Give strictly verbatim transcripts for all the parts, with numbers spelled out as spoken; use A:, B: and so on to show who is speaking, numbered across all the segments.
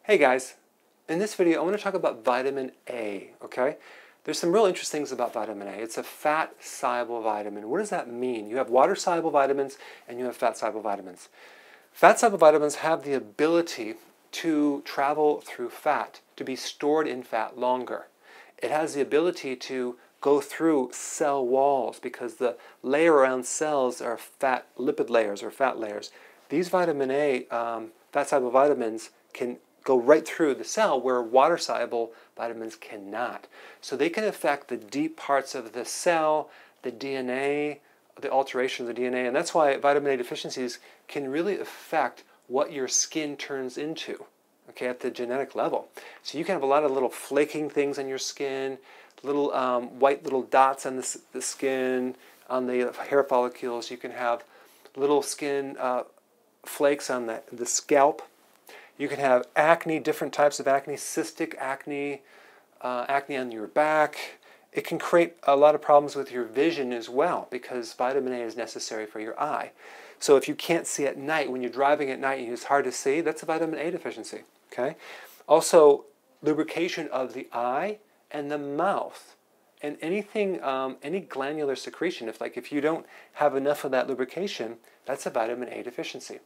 A: Hey guys, in this video I want to talk about vitamin A, okay? There's some real interesting things about vitamin A. It's a fat-soluble vitamin. What does that mean? You have water-soluble vitamins and you have fat-soluble vitamins. Fat-soluble vitamins have the ability to travel through fat, to be stored in fat longer. It has the ability to go through cell walls because the layer around cells are fat lipid layers or fat layers. These vitamin A, um, fat-soluble vitamins can go right through the cell where water-soluble vitamins cannot. So they can affect the deep parts of the cell, the D N A, the alteration of the D N A, and that's why vitamin A deficiencies can really affect what your skin turns into, okay, at the genetic level. So you can have a lot of little flaking things on your skin, little um, white little dots on the, the skin, on the hair follicles. You can have little skin uh, flakes on the, the scalp. You can have acne, different types of acne, cystic acne, uh, acne on your back. It can create a lot of problems with your vision as well because vitamin A is necessary for your eye. So if you can't see at night, when you're driving at night and it's hard to see, that's a vitamin A deficiency. Okay. Also, lubrication of the eye and the mouth, and anything, um, any glandular secretion. If like if you don't have enough of that lubrication, that's a vitamin A deficiency.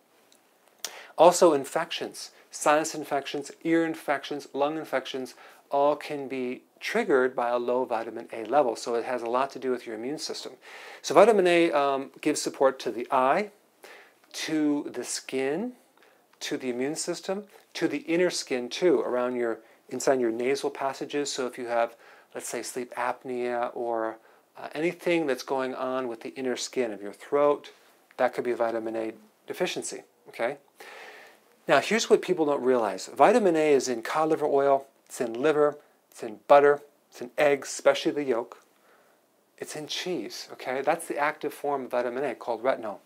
A: Also, infections, sinus infections, ear infections, lung infections, all can be triggered by a low vitamin A level. So it has a lot to do with your immune system. So vitamin A um, gives support to the eye, to the skin, to the immune system, to the inner skin too, around your, inside your nasal passages. So if you have, let's say, sleep apnea or uh, anything that's going on with the inner skin of your throat, that could be a vitamin A deficiency, okay? Now, here's what people don't realize. Vitamin A is in cod liver oil, it's in liver, it's in butter, it's in eggs, especially the yolk. It's in cheese, okay? That's the active form of vitamin A called retinol.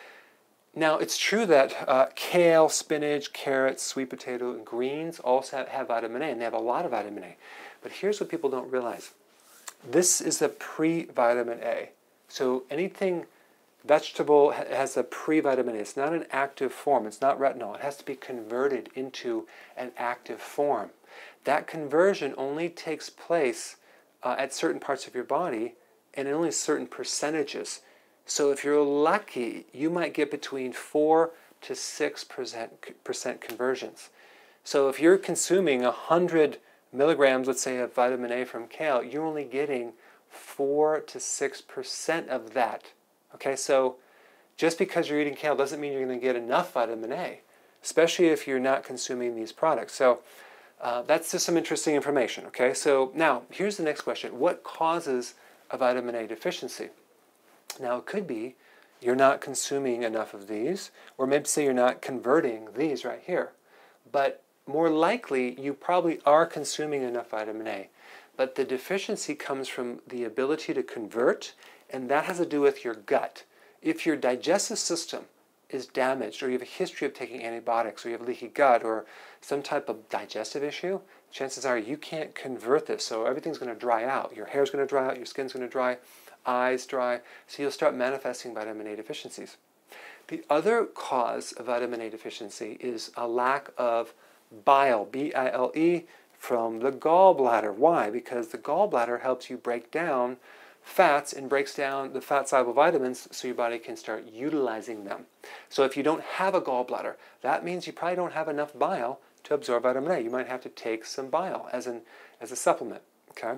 A: Now, it's true that uh, kale, spinach, carrots, sweet potato, and greens also have, have vitamin A, and they have a lot of vitamin A. But here's what people don't realize. This is a pre-vitamin A. So anything vegetable has a pre-vitamin A. It's not an active form. It's not retinol. It has to be converted into an active form. That conversion only takes place uh, at certain parts of your body and in only certain percentages. So if you're lucky, you might get between four to six percent conversions. So if you're consuming one hundred milligrams, let's say, of vitamin A from kale, you're only getting four to six percent of that. Okay, so just because you're eating kale doesn't mean you're going to get enough vitamin A, especially if you're not consuming these products. So uh, that's just some interesting information, okay? So now, here's the next question. What causes a vitamin A deficiency? Now, it could be you're not consuming enough of these, or maybe say you're not converting these right here. But more likely, you probably are consuming enough vitamin A. But the deficiency comes from the ability to convert, and that has to do with your gut. If your digestive system is damaged, or you have a history of taking antibiotics, or you have leaky gut, or some type of digestive issue, chances are you can't convert this, so everything's going to dry out. Your hair's going to dry out, your skin's going to dry, eyes dry, so you'll start manifesting vitamin A deficiencies. The other cause of vitamin A deficiency is a lack of bile, B I L E, from the gallbladder. Why? Because the gallbladder helps you break down fats and breaks down the fat-soluble vitamins so your body can start utilizing them. So if you don't have a gallbladder, that means you probably don't have enough bile to absorb vitamin A. You might have to take some bile as an as a supplement. Okay.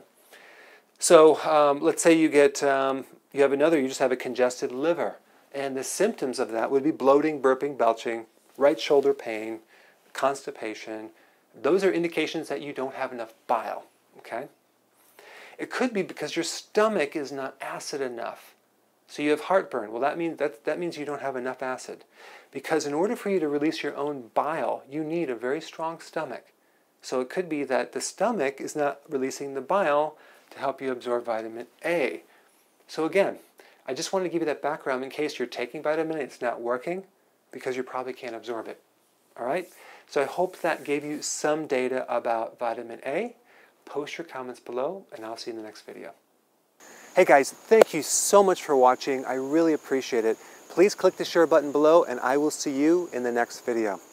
A: So um, let's say you get um, you have another. You just have a congested liver, and the symptoms of that would be bloating, burping, belching, right shoulder pain, constipation. Those are indications that you don't have enough bile. Okay. It could be because your stomach is not acid enough. So you have heartburn. Well, that means, that, that means you don't have enough acid. Because in order for you to release your own bile, you need a very strong stomach. So it could be that the stomach is not releasing the bile to help you absorb vitamin A. So again, I just wanted to give you that background in case you're taking vitamin A and it's not working, because you probably can't absorb it. All right? So I hope that gave you some data about vitamin A. Post your comments below, and I'll see you in the next video. Hey guys, thank you so much for watching. I really appreciate it. Please click the share button below, and I will see you in the next video.